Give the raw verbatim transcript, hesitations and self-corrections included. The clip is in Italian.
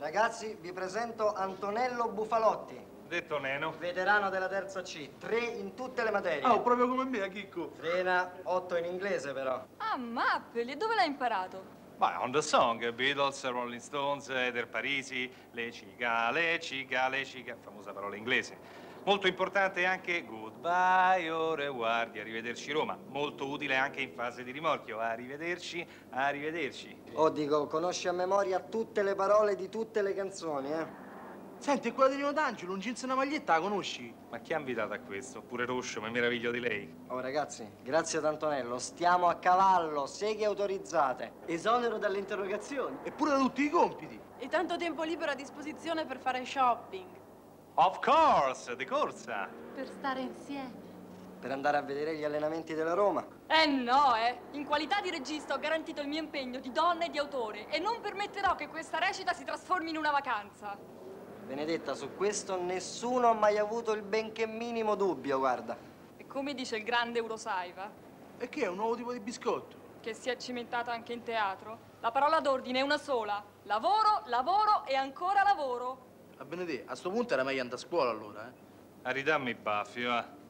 Ragazzi, vi presento Antonello Bufalotti. Detto Neno. Veterano della terza C, tre in tutte le materie. Oh, proprio come me, Chicco. Frena, otto in inglese però. Ah, Mappeli, e dove l'hai imparato? Beh, on the song, Beatles, Rolling Stones, Eder Parisi, le cicale, cicale, cica, famosa parola inglese. Molto importante anche goodbye, au revoir, arrivederci Roma. Molto utile anche in fase di rimorchio. Arrivederci, arrivederci. Oh, dico, conosci a memoria tutte le parole di tutte le canzoni, eh? Senti, è quella di Nino D'Angelo, un jeans e una maglietta, la conosci? Ma chi ha invitato a questo? Pure Roscio, mi meraviglio di lei. Oh, ragazzi, grazie ad Antonello, stiamo a cavallo, seghe autorizzate. Esonero dalle interrogazioni. Eppure da tutti i compiti. E tanto tempo libero a disposizione per fare shopping. Of course, di corsa. Per stare insieme. Per andare a vedere gli allenamenti della Roma. Eh no, eh! In qualità di regista ho garantito il mio impegno di donna e di autore e non permetterò che questa recita si trasformi in una vacanza. Benedetta, su questo nessuno ha mai avuto il benché minimo dubbio, guarda. E come dice il grande Eurosaiva, E che è un nuovo tipo di biscotto? che si è cimentato anche in teatro, la parola d'ordine è una sola. Lavoro, lavoro e ancora lavoro. A Benedetta, a sto punto era meglio andare a scuola allora, eh? Aridammi i baffi, va.